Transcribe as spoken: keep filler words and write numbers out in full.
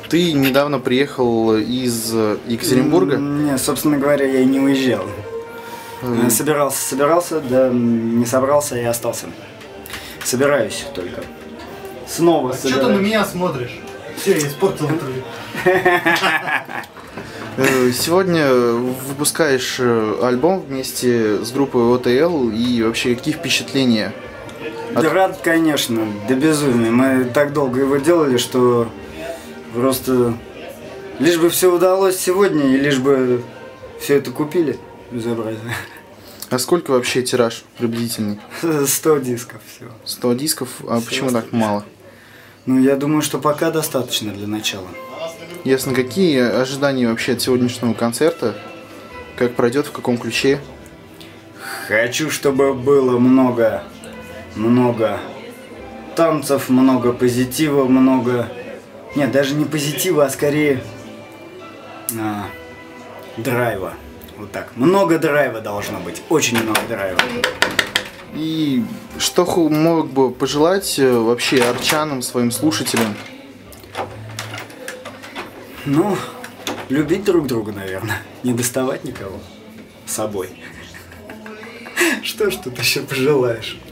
Ты недавно приехал из Екатеринбурга? Не, собственно говоря, я и не уезжал. Mm. Собирался, собирался, да не собрался и остался. Собираюсь только. Снова а собираюсь. Что ты на меня смотришь? Все, я испортил интервью. Сегодня выпускаешь альбом вместе с группой о тэ эл, и вообще какие впечатления? От... Да рад, конечно, до безумия. Мы так долго его делали, что просто лишь бы все удалось сегодня, и лишь бы все это купили. Безобразие. А сколько вообще тираж приблизительный? Сто дисков всего. Сто дисков? А Все почему так мало? Ну, я думаю, что пока достаточно для начала. Ясно. Какие ожидания вообще от сегодняшнего концерта? Как пройдет, в каком ключе? Хочу, чтобы было много, много танцев, много позитива, много... Нет, даже не позитива, а скорее а, драйва. Вот так. Много драйва должно быть. Очень много драйва. И что мог бы пожелать вообще арчанам, своим слушателям? Ну, любить друг друга, наверное. Не доставать никого с собой. Что ж тут еще пожелаешь?